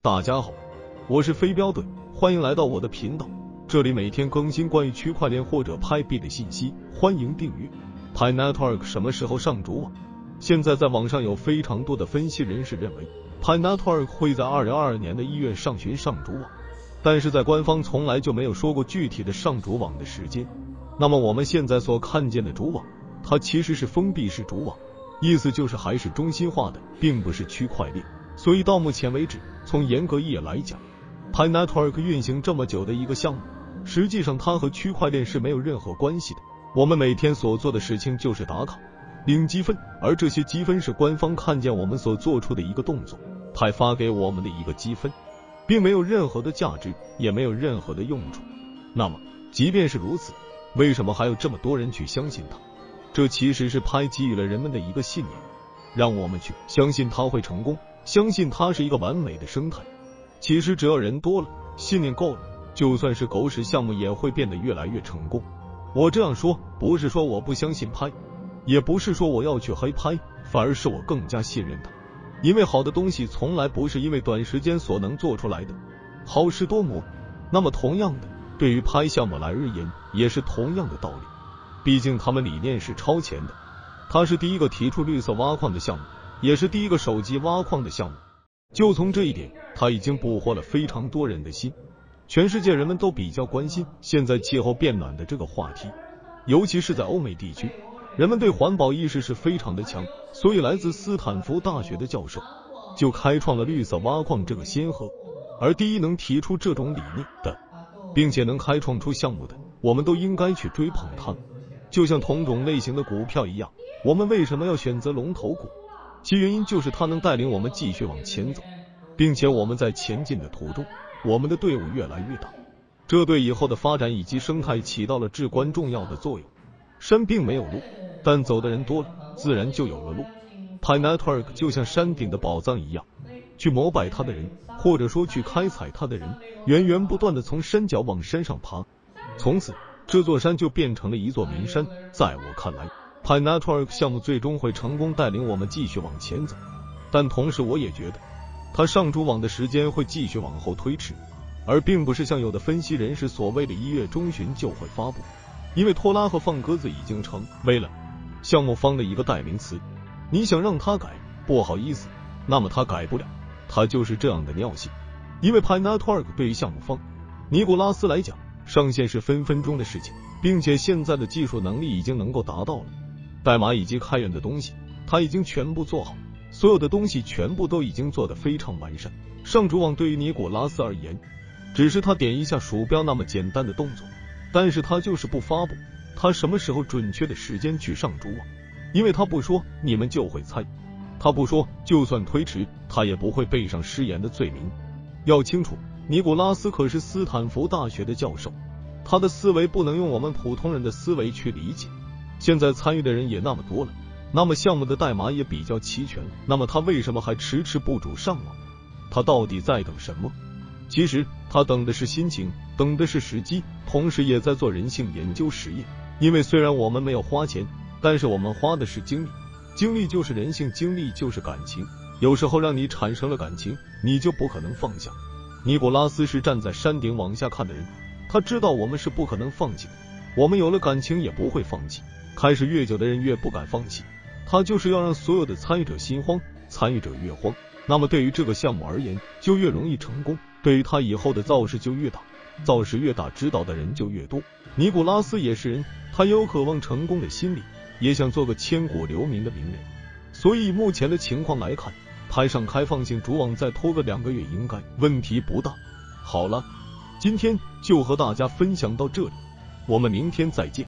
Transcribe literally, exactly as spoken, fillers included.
大家好，我是飞镖队，欢迎来到我的频道，这里每天更新关于区块链或者派币的信息，欢迎订阅。Pi Network 什么时候上主网？现在在网上有非常多的分析人士认为 Pi Network 会在二零二二年的一月上旬上主网，但是在官方从来就没有说过具体的上主网的时间。那么我们现在所看见的主网，它其实是封闭式主网，意思就是还是中心化的，并不是区块链。所以到目前为止，从严格意义来讲， Pi Network 运行这么久的一个项目，实际上它和区块链是没有任何关系的。我们每天所做的事情就是打卡领积分，而这些积分是官方看见我们所做出的一个动作，派发给我们的一个积分，并没有任何的价值，也没有任何的用处。那么即便是如此，为什么还有这么多人去相信它？这其实是派给予了人们的一个信念，让我们去相信它会成功，相信它是一个完美的生态。其实只要人多了，信念够了，就算是狗屎项目也会变得越来越成功。我这样说不是说我不相信派，也不是说我要去黑派，反而是我更加信任它。因为好的东西从来不是因为短时间所能做出来的，好事多磨。那么同样的，对于派项目来而言也是同样的道理，毕竟他们理念是超前的。它是第一个提出绿色挖矿的项目，也是第一个手机挖矿的项目。就从这一点，它已经捕获了非常多人的心。全世界人们都比较关心现在气候变暖的这个话题，尤其是在欧美地区，人们对环保意识是非常的强，所以来自斯坦福大学的教授就开创了绿色挖矿这个先河。而第一能提出这种理念的，并且能开创出项目的，我们都应该去追捧它。就像同种类型的股票一样，我们为什么要选择龙头股？其原因就是它能带领我们继续往前走，并且我们在前进的途中，我们的队伍越来越大，这对以后的发展以及生态起到了至关重要的作用。山并没有路，但走的人多了，自然就有了路。 Pi Network 就像山顶的宝藏一样，去膜拜它的人，或者说去开采它的人，源源不断的从山脚往山上爬，从此这座山就变成了一座名山。在我看来， Pi Network 项目最终会成功带领我们继续往前走，但同时我也觉得它上主网的时间会继续往后推迟，而并不是像有的分析人士所谓的一月中旬就会发布。因为拖拉和放鸽子已经成为了项目方的一个代名词，你想让他改，不好意思，那么他改不了，他就是这样的尿性。因为 Pi Network 对于项目方尼古拉斯来讲，上线是分分钟的事情，并且现在的技术能力已经能够达到了，代码以及开源的东西他已经全部做好，所有的东西全部都已经做得非常完善。上主网对于尼古拉斯而言，只是他点一下鼠标那么简单的动作，但是他就是不发布他什么时候准确的时间去上主网，因为他不说你们就会猜，他不说就算推迟他也不会背上失言的罪名。要清楚，尼古拉斯可是斯坦福大学的教授，他的思维不能用我们普通人的思维去理解。现在参与的人也那么多了，那么项目的代码也比较齐全了，那么他为什么还迟迟不主上网？他到底在等什么？其实他等的是心情，等的是时机，同时也在做人性研究实验。因为虽然我们没有花钱，但是我们花的是精力，精力就是人性，精力就是感情，有时候让你产生了感情，你就不可能放下。尼古拉斯是站在山顶往下看的人，他知道我们是不可能放弃的，我们有了感情也不会放弃，开始越久的人越不敢放弃，他就是要让所有的参与者心慌，参与者越慌，那么对于这个项目而言就越容易成功，对于他以后的造势就越大，造势越大，知道的人就越多。尼古拉斯也是人，他也有渴望成功的心理，也想做个千古留名的名人，所以目前的情况来看，派上开放性主网再拖个两个月应该问题不大。好了，今天就和大家分享到这里，我们明天再见。